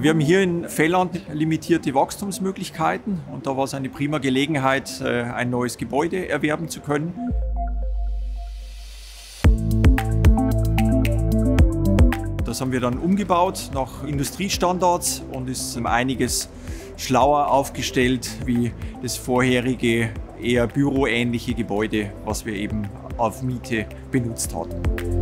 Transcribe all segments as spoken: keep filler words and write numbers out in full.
Wir haben hier in Velland limitierte Wachstumsmöglichkeiten und da war es eine prima Gelegenheit, ein neues Gebäude erwerben zu können. Das haben wir dann umgebaut nach Industriestandards und ist um einiges schlauer aufgestellt wie das vorherige, eher büroähnliche Gebäude, was wir eben auf Miete benutzt hatten.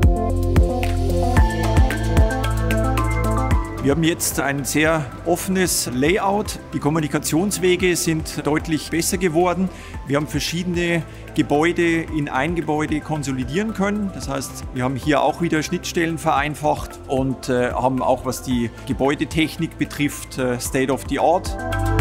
Wir haben jetzt ein sehr offenes Layout. Die Kommunikationswege sind deutlich besser geworden. Wir haben verschiedene Gebäude in ein Gebäude konsolidieren können. Das heißt, wir haben hier auch wieder Schnittstellen vereinfacht und äh, haben auch, was die Gebäudetechnik betrifft, äh, State of the Art.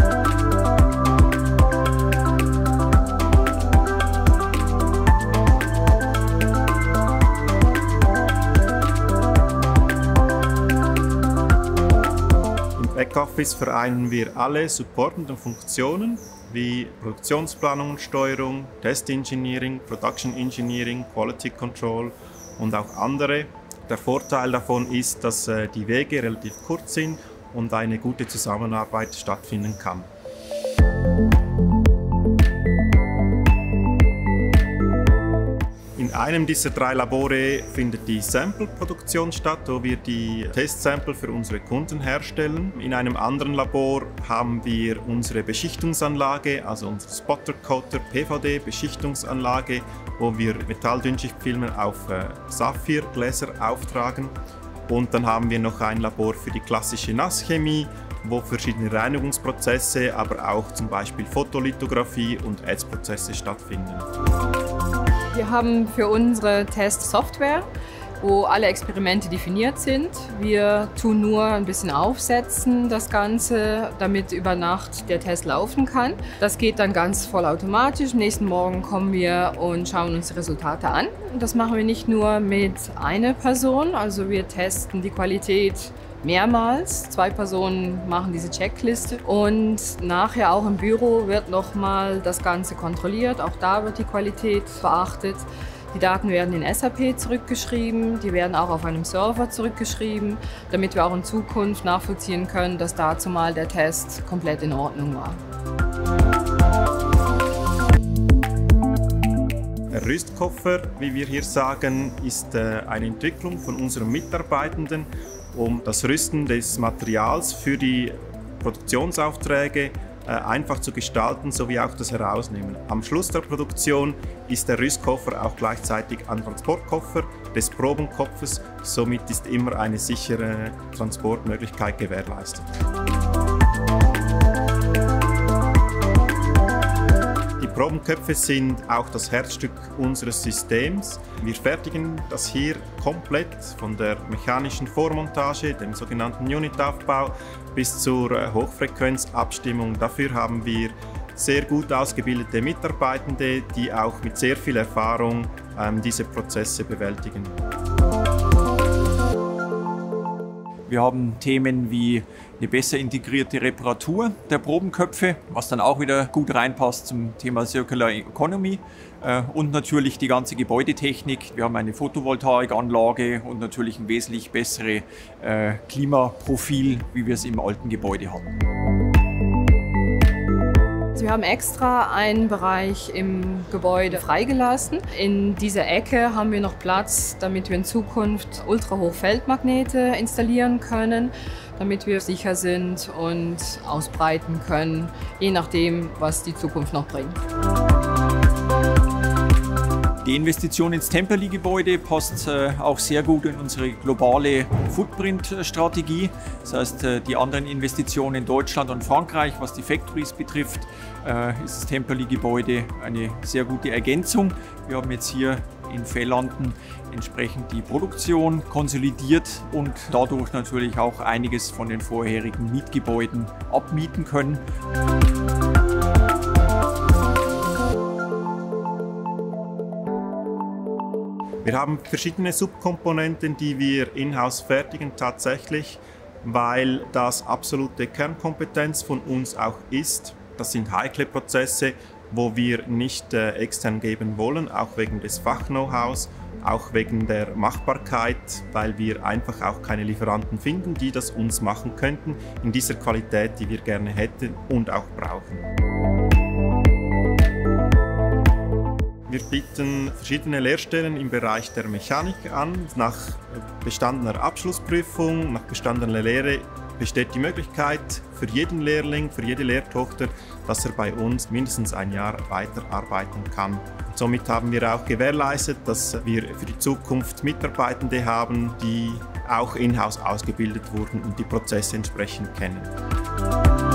Backoffice vereinen wir alle supportenden Funktionen wie Produktionsplanung und Steuerung, Test Engineering, Production Engineering, Quality Control und auch andere. Der Vorteil davon ist, dass die Wege relativ kurz sind und eine gute Zusammenarbeit stattfinden kann. In einem dieser drei Labore findet die Sample-Produktion statt, wo wir die Testsample für unsere Kunden herstellen. In einem anderen Labor haben wir unsere Beschichtungsanlage, also unsere Spotter-Coater P V D-Beschichtungsanlage, wo wir Metalldünnschichtfilme auf äh, Saphirgläser auftragen. Und dann haben wir noch ein Labor für die klassische Nasschemie, wo verschiedene Reinigungsprozesse, aber auch zum Beispiel Fotolithografie und Ätzprozesse stattfinden. Wir haben für unsere Test-Software, wo alle Experimente definiert sind. Wir tun nur ein bisschen aufsetzen, das Ganze, damit über Nacht der Test laufen kann. Das geht dann ganz vollautomatisch. Am nächsten Morgen kommen wir und schauen uns die Resultate an. Und das machen wir nicht nur mit einer Person, also wir testen die Qualität mehrmals. Zwei Personen machen diese Checkliste und nachher auch im Büro wird nochmal das Ganze kontrolliert. Auch da wird die Qualität beachtet. Die Daten werden in S A P zurückgeschrieben, die werden auch auf einem Server zurückgeschrieben, damit wir auch in Zukunft nachvollziehen können, dass dazu mal der Test komplett in Ordnung war. Der Rüstkoffer, wie wir hier sagen, ist eine Entwicklung von unseren Mitarbeitenden, um das Rüsten des Materials für die Produktionsaufträge äh, einfach zu gestalten, sowie auch das Herausnehmen. Am Schluss der Produktion ist der Rüstkoffer auch gleichzeitig ein Transportkoffer des Probenkopfes, somit ist immer eine sichere Transportmöglichkeit gewährleistet. Die Probenköpfe sind auch das Herzstück unseres Systems. Wir fertigen das hier komplett von der mechanischen Vormontage, dem sogenannten Unitaufbau, bis zur Hochfrequenzabstimmung. Dafür haben wir sehr gut ausgebildete Mitarbeitende, die auch mit sehr viel Erfahrung ähm, diese Prozesse bewältigen. Wir haben Themen wie eine besser integrierte Reparatur der Probenköpfe, was dann auch wieder gut reinpasst zum Thema Circular Economy und natürlich die ganze Gebäudetechnik. Wir haben eine Photovoltaikanlage und natürlich ein wesentlich besseres Klimaprofil, wie wir es im alten Gebäude hatten. Wir haben extra einen Bereich im Gebäude freigelassen. In dieser Ecke haben wir noch Platz, damit wir in Zukunft Ultrahochfeldmagnete installieren können, damit wir sicher sind und ausbreiten können, je nachdem, was die Zukunft noch bringt. Die Investition ins Temperley-Gebäude passt äh, auch sehr gut in unsere globale Footprint-Strategie. Das heißt, äh, die anderen Investitionen in Deutschland und Frankreich, was die Factories betrifft, äh, ist das Temperley-Gebäude eine sehr gute Ergänzung. Wir haben jetzt hier in Vellanden entsprechend die Produktion konsolidiert und dadurch natürlich auch einiges von den vorherigen Mietgebäuden abmieten können. Wir haben verschiedene Subkomponenten, die wir in-house fertigen tatsächlich, weil das absolute Kernkompetenz von uns auch ist. Das sind heikle Prozesse, wo wir nicht äh, extern geben wollen, auch wegen des Fach-Know-hows. auch wegen der Machbarkeit, weil wir einfach auch keine Lieferanten finden, die das uns machen könnten, in dieser Qualität, die wir gerne hätten und auch brauchen. Wir bieten verschiedene Lehrstellen im Bereich der Mechanik an. Nach bestandener Abschlussprüfung, nach bestandener Lehre besteht die Möglichkeit für jeden Lehrling, für jede Lehrtochter, dass er bei uns mindestens ein Jahr weiterarbeiten kann. Und somit haben wir auch gewährleistet, dass wir für die Zukunft Mitarbeitende haben, die auch in-house ausgebildet wurden und die Prozesse entsprechend kennen.